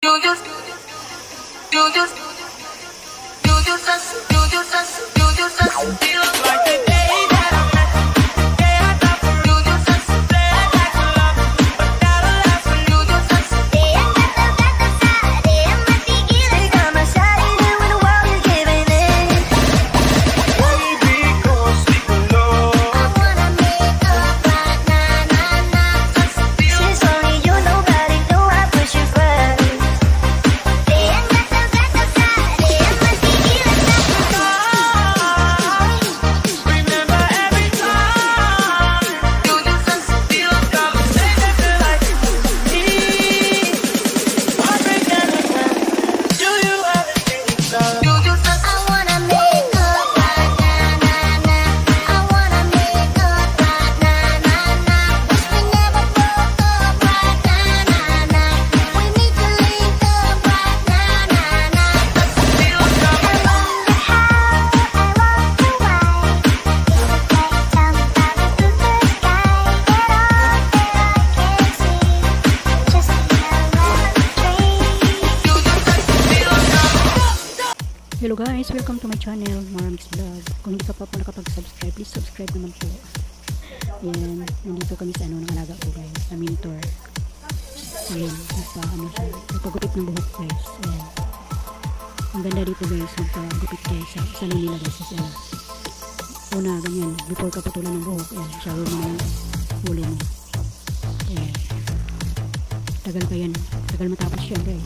Hello guys, welcome to my channel, Maramix Vlog. Kung hindi ka pa po nakapag-subscribe, please subscribe naman po. Ayan, nandito kami sa ng alaga ko guys, na mentor. Ayan, nagpagupit ng buhok guys. Ayan. Ang ganda dito guys, nagpagupit guys sa nila guys. Ayan. Una, ganyan, before ka patulan ng buhok, ayan, shower mo na yung huli mo. Ayan. Tagal pa yan, tagal matapos yan guys.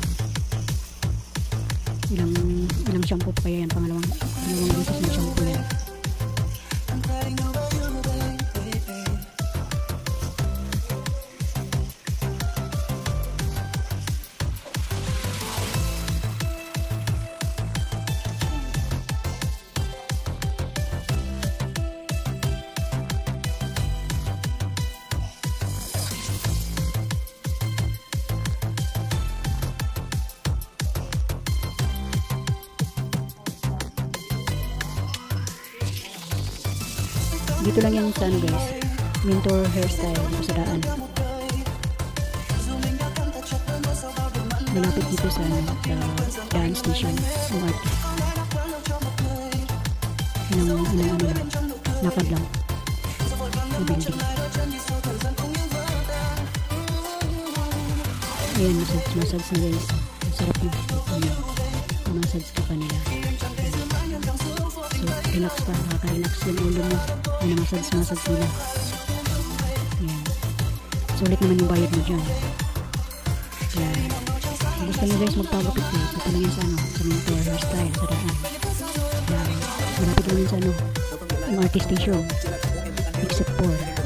Ilang shampoo pa kaya yan, pangalawang beses na shampoo yan. Dito lang yan sa ano guys, mentor hairstyle dito sa daan. Malapit dito sa daan station ng artist. Ilang lakad lang sa building. Ayan, massage na guys. Masarap na. Massage ka pa nila. So, relax pa, nakaka-relax yung ulo mo. Ayan, massage nila. Ayan. Sulit naman yung bayad mo dyan. Ayan. Kung gusto nyo guys magpagupit nyo, ito lang yan sa mentor hairstyle sa daan. Ayan. Malapit lang yan sa yung artist station. Except for